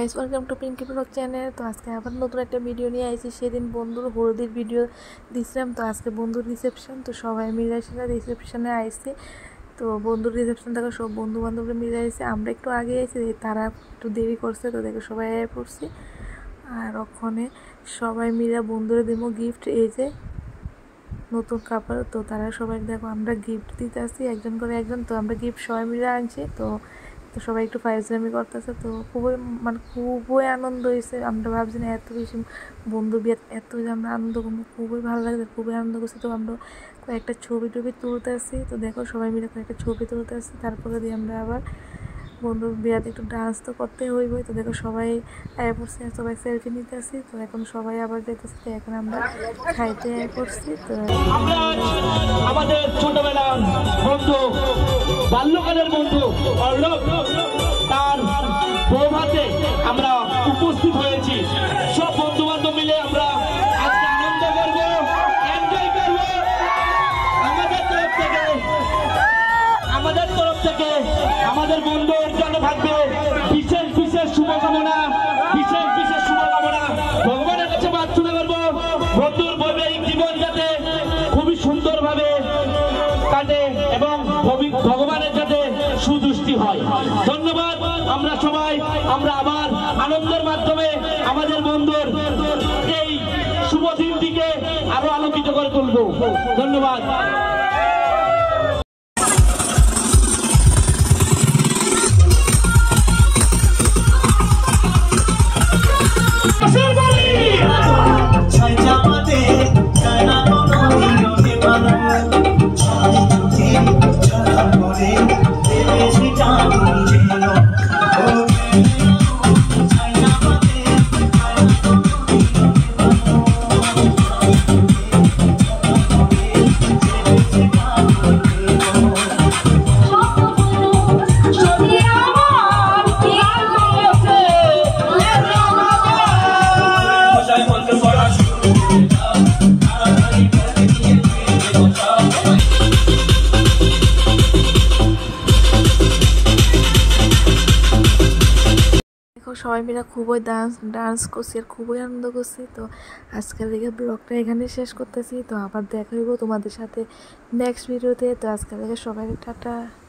Guys, welcome to Pinki blog channel. তো আজকে আবার নতুন একটা ভিডিও নিয়ে আইছি। সেদিন বন্ধুর হলদির ভিডিও দিছিলাম, তো আজকে বন্ধুর রিসেপশন। তো সবাই মিলে এসে রিসেপশনে আইছি। তো বন্ধুর রিসেপশন থেকে সব বন্ধু বান্ধবরা মিলে আইছে। আমরা একটু আগে আইছি, তারা একটু দেরি করছে, তো দেখে সবাই আয় পড়ছি। আর ওখানে সবাই মিলে বন্ধুরা দিব গিফট, এই যে নতুন কাপড়। তো তারা সবাই দেখো আমরা গিফট দিতে আসি একজন করে একজন। তো আমরা গিফট সবাই মিলে আনছি। তো সবাই একটু ফাইজলামি করতেছে। তো খুবই আনন্দ হয়েছে। আমরা ভাবছি না এত বেশি বন্ধু বিয়ে এত যে আমরা আনন্দ করবো, খুবই ভালো লাগছে, খুবই আনন্দ করছি। তো আমরা কয়েকটা ছবি টবি তুলতে আসি। তো দেখো সবাই মিলে কয়েকটা ছবি তুলতে আসি। তারপরে দিয়ে আমরা আবার বন্ধুর বিয়াতে একটু ডান্স তো করতে হইবই। তো দেখো সবাই আয় পড়ছি, সবাই সেলফি নিতে আসি। তো এখন সবাই আবার যেতেছি। তো এখন আমরা খাইতে আয় পড়ছি। তো আমাদের ছোটবেলার বন্ধু, বাল্যকালের বন্ধু অর্ণব, তার বৌভাতে আমরা উপস্থিত হয়েছি। সব বন্ধু বান্ধব মিলে আমরা আজকে আনন্দ করবো, এনজয় করবো। আমাদের তরফ থেকে আমাদের বন্ধুর জন্য থাকবে বিশেষ বিশেষ শুভকামনা, বিশেষ বিশেষ শুভকামনা। ভগবানের কাছে প্রার্থনা করবো বন্ধুর বৈবাহিক জীবন যাতে খুবই সুন্দরভাবে কাটে এবং ভগবানের কাছে সুদৃষ্টি হয়। ধন্যবাদ। আমরা সবাই আবার আনন্দের মাধ্যমে আমাদের বন্ধুর এই শুভ দিনটিকে আরো আলোকিত করে তুলব। ধন্যবাদ। সবাই মিলে খুবই ডান্স করছি আর খুবই আনন্দ করছি। তো আজকের দিকে ব্লগটা এখানে শেষ করতেছি। তো আবার দেখা হইব তোমাদের সাথে নেক্সট ভিডিওতে। তো আজকের দিকে সবাই টাটা।